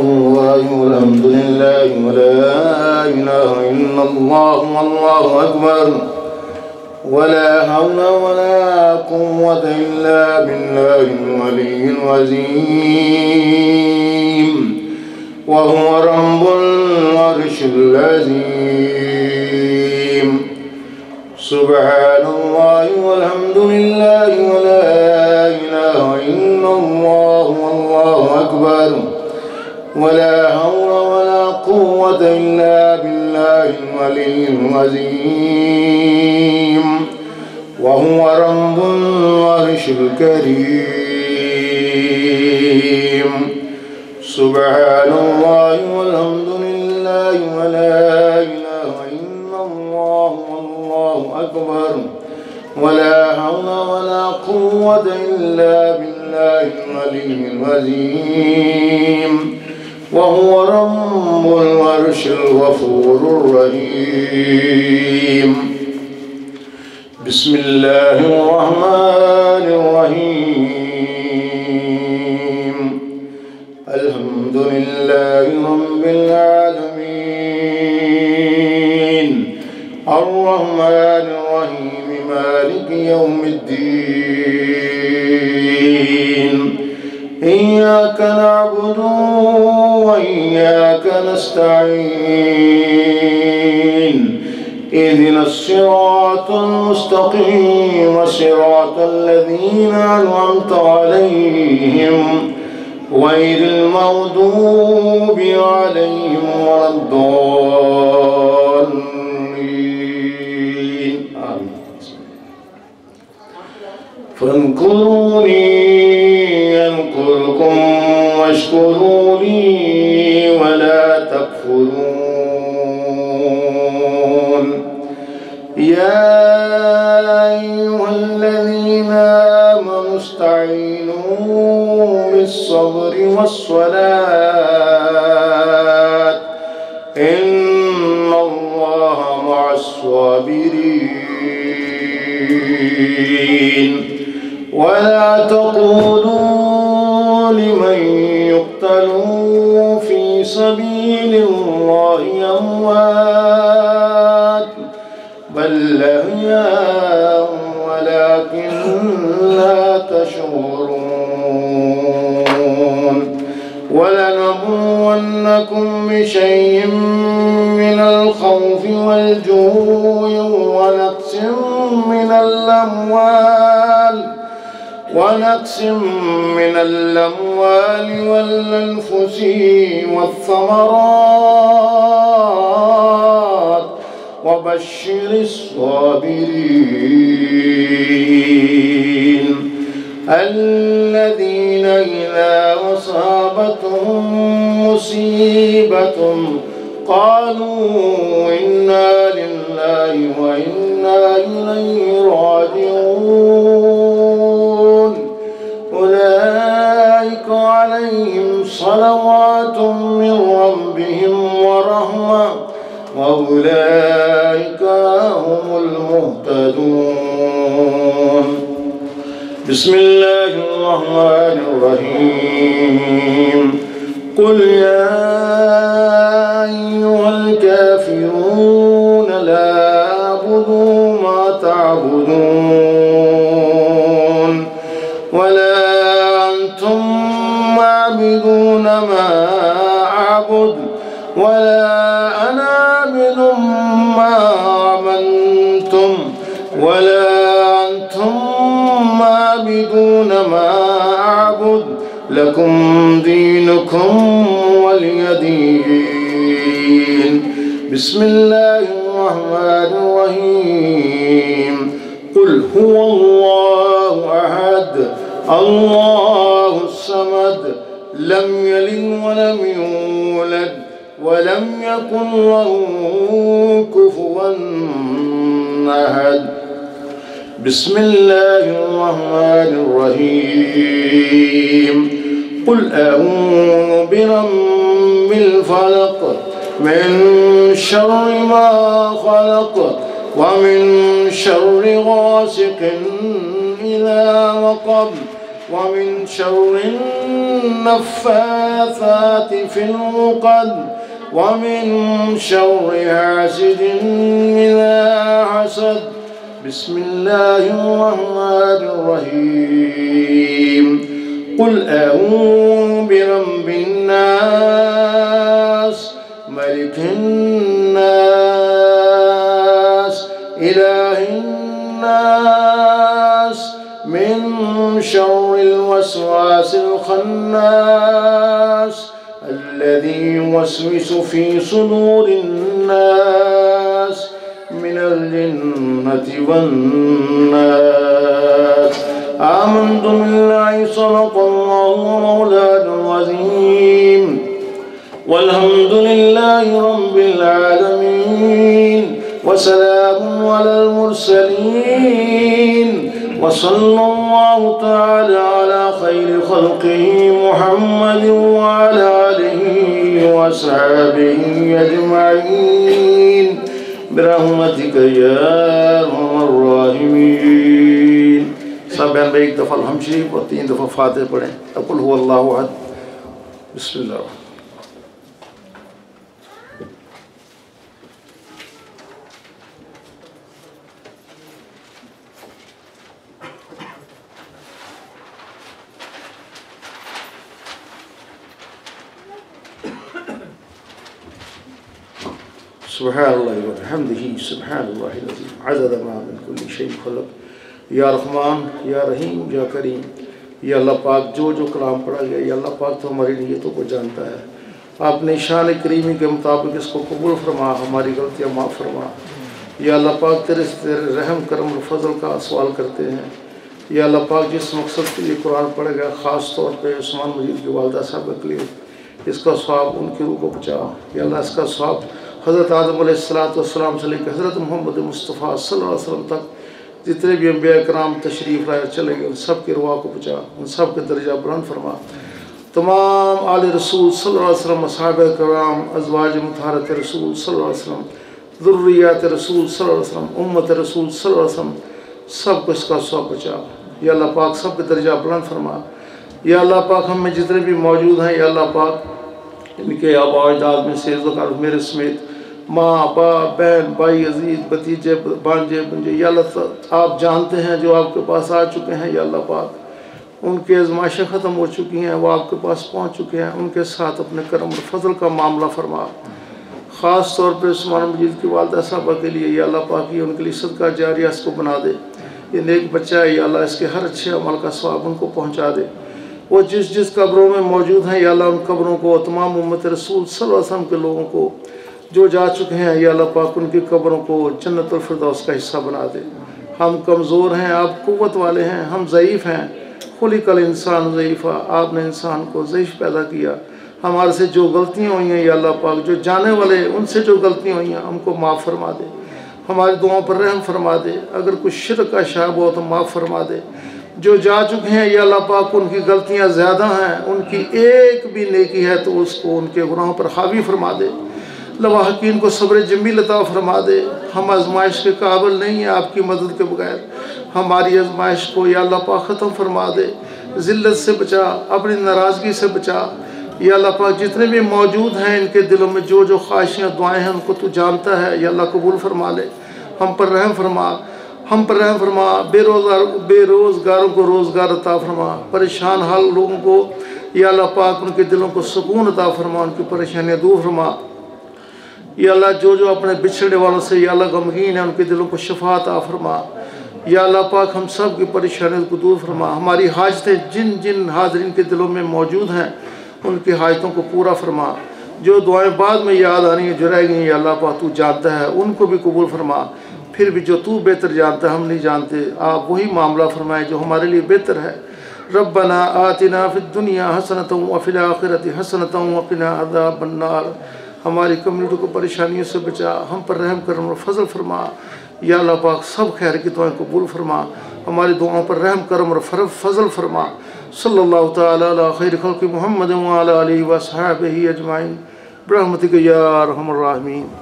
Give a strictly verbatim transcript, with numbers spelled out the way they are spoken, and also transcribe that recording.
الله والحمد لله ولا إله إلا الله والله أكبر ولا حول ولا قوة إلا بالله العلي العظيم وهو رب العرش العظيم سبحان الله والحمد لله ولا إله إلا الله والله أكبر ولا حول ولا قوة إلا بالله العلي العظيم وهو رب العرش الكريم سبحان الله والحمد لله ولا إله إلا الله والله أكبر ولا حول ولا قوة إلا بالله العلي العظيم وهو رب العرش الغفور الرحيم بسم الله الرحمن الرحيم الحمد لله رب العالمين الرحمن الرحيم مالك يوم الدين إياك نعبد وإياك نستعين اهدنا الصراط المستقيم صراط الذين أنعمت عليهم غير المغضوب عليهم ولا الضالين آمين فاذكروني أذكركم واشكروا لي ولا تكفرون يا أيها الذين آمنوا استعينوا بالصبر والصلاة إن الله مع الصابرين ولا تقولوا لمن يقتل في سبيل الله أموات بل أحياء ولكن لا تشعرون ولنبلونكم بشيء من الخوف والجوع ونقص من الأموال ونقص من الأموال والأنفس والثمرات وبشر الصابرين الذين إذا أصابتهم مصيبة قالوا إنا لله وإنا إليه راجعون أولئك عليهم صلوات من ربهم ورحمة وأولئك هم المهتدون بسم الله الرحمن الرحيم قل يا أيها الكافرون لا أعبد ما تعبدون ولا أنتم عابدون ما أعبد ولا أنا عابد ما عبدتم ولا أنتم عابدون ما أعبد لكم دينكم ولي دين بسم الله الرحمن الرحيم قل هو الله أحد الله الصمد لم يلد ولم يولد ولم يكن له كفوا أحد بسم الله الرحمن الرحيم قل أعوذ برب الفلق من شر ما خلق ومن شر غاسق إذا وقب वमिन शर्रिन नफ्फासाति फिल उक़द वमिन शर्रि हासिदिन इज़ा हसद। बिस्मिल्लाहिर्रहमानिर्रहीम। कुल अऊज़ु बिरब्बिन नास मलिकिन नास इलाहिन नास मिन शर्रिल वस्वासिल खन्नास अल्लज़ी युवस्विसु फ़ी सुदूरिन नास मिनल जिन्नति वन्नास। आमन्तु बिल्लाहि सदक़ल्लाहु मौलानल अज़ीम वल्हम्दुलिल्लाहि रब्बिल आलमीन वसलामुन अलल मुरसलीन वसल्लल्लाहु तआला अला खैरि खल्क़िही मुहम्मदिन व अला आलिही व अस्हाबिही अजमईन बिरहमतिका या अरहमर राहिमीन। सब बहन भाई एक दफ़ा हम शरीफ और तीन दफ़ा फातिहा पढ़ें। कुल हुवल्लाहु अहद। बिस्मिल्लाह। सुब्हानल्लाहि व बिहम्दिही सुब्हानल्लाहिल अज़ीम अदद मा मिन कुल्लि शैइन खलक़। या रहमान या रहीम या करीम। या अल्लाह पाक जो जो कलाम पढ़ा गया या अल्लाह पाक तो हमारी नीयतों को जानता है। आपने शान करीमी के मुताबिक इसको कबूल फरमा, हमारी गलतियाँ माफ़ फरमा। या अल्लाह पाक तेरे से तेरे रहम करम और फजल का सवाल करते हैं। या अल्लाह पाक जिस मकसद के लिए कुरान पढ़ा गया ख़ास तौर पर उस्मान मजीद की वालदा साहब के लिए इसका स्वाब उनकी रूह को बचा। या अल्लाह इसका स्वाब हज़रत आदम अलैहिस्सलाम से लेकर हज़रत मोहम्मद मुस्तफ़ा सल्लल्लाहु अलैहि वसल्लम तक जितने भी अंबिया कराम तशरीफ़ लाए चले गए उन सब के रुआ को बचा, उन सब के दर्जा बुलंद फरमा। तमाम आले रसूल सल्लल्लाहु अलैहि वसल्लम, असहाबे कराम, अज़वाज मुतहहरत रसूल सल्लल्लाहु अलैहि वसल्लम, ज़ुर्रियत रसूल सल्लल्लाहु अलैहि वसल्लम, उम्मत रसूल सल्लल्लाहु अलैहि वसल्लम, सब को इसका स्वाब बचा। या अल्लाह पाक सब के दर्जा बुलंद फरमा। या अल्लाह पाक हम में जितने भी मौजूद हैं या अल्लाह पाक इनके आबा अजदाद में से मेरे समेत माँ बाप बहन भाई अजीज़ भतीजे भांजे भंजे या अल्लाह आप जानते हैं जो आपके पास आ चुके हैं। या अल्लाह पाक उनकी आज़माइशें ख़त्म हो चुकी हैं, वो आपके पास पहुँच चुके हैं, उनके साथ अपने करम और फजल का मामला फरमा। ख़ास तौर पर उस्मान मजीद की वालदा साहबा के लिए या अल्लाह पाक ये उनके लिए सदका जारिया इसको बना दे। ये नेक बच्चा है या अल्लाह इसके हर अच्छे अमल का स्वाब उनको पहुँचा दे। वो जिस जिस कब्रों में मौजूद हैं या अल्लाह उन कब्रों को तमाम उम्मत रसूल सल्लल्लाहु अलैहि वसल्लम के लोगों को जो जा चुके हैं या अल्लाह पाक उनकी कब्रों को जन्नतुल फिरदौस का हिस्सा बना दे। हम कमज़ोर हैं, आप क़ुव्वत वाले हैं, हम ज़ईफ़ हैं। खुलिक़ल इंसान ज़ईफ़ा, आपने इंसान को ज़ईफ़ पैदा किया। हमारे से जो गलतियाँ हुई हैं या अल्लाह पाक जो जाने वाले उनसे जो गलतियाँ हुई हैं हमको माफ़ फरमा दे, हमारी दुआओं पर रहम फरमा दे। अगर कुछ शिरक का शाब हो तो माफ़ फरमा दे। जो जा चुके हैं या अल्लाह पाक उनकी गलतियाँ ज़्यादा हैं, उनकी एक भी नेकी है तो उसको उनके गुनाहों पर हावी फरमा दे। लवाहकीन को सब्र जमील अता फरमा दे। हम आजमाइश के काबिल नहीं हैं आपकी मदद के बगैर। हमारी आजमाइश को या अल्लाह पाक ख़त्म फरमा दे। ज़िल्लत से बचा, अपनी नाराज़गी से बचा। या अल्लाह पाक जितने भी मौजूद हैं इनके दिलों में जो जो ख्वाहिशें दुआएँ हैं उनको तू जानता है। या अल्लाह कबूल फरमा ले। हम पर रहम फरमा, हम पर रहम फरमा। बेरोज़गार बेरोज़गारों को रोज़गार अता फरमा। परेशान हाल लोगों को या अल्लाह पाक उनके दिलों को सुकून अता फरमा, उनकी परेशानियाँ दूर फरमा। या अल्लाह जो जो अपने बिछड़े वालों से या अल्लाह गमगीन है उनके दिलों को शफा अता फरमा। या अल्लाह पाक हम सब की परेशानियों को दूर फरमा। हमारी हाजतें जिन जिन हाजरीन के दिलों में मौजूद हैं उनकी हाजतों को पूरा फरमा। जो दुआएं बाद में याद आनी है जो रह गई या अल्लाह पाक तू जानता है उनको भी कबूल फरमा। फिर भी जो तू बेहतर जानता है हम नहीं जानते, आप वही मामला फरमाए जो हमारे लिए बेहतर है। रब्बना आतिना फिद दुनिया हसनतम व फिल आखिरति हसनतम व क़िना अज़ाबन नार। हमारी कम्युनिटी को परेशानियों से बचा, हम पर रहम करम और फजल फरमा। या अल्लाह पाक सब खैर की दुआएं कबूल फरमा। हमारी दुआओं पर रहम करम और फजल फरमा। सल्लल्लाहु तआला अला खैरि खल्क़ि मुहम्मद व अला आलिहि व अस्हाबिही अजमाइन बिरहमतिका या अरहमर राहिमीन।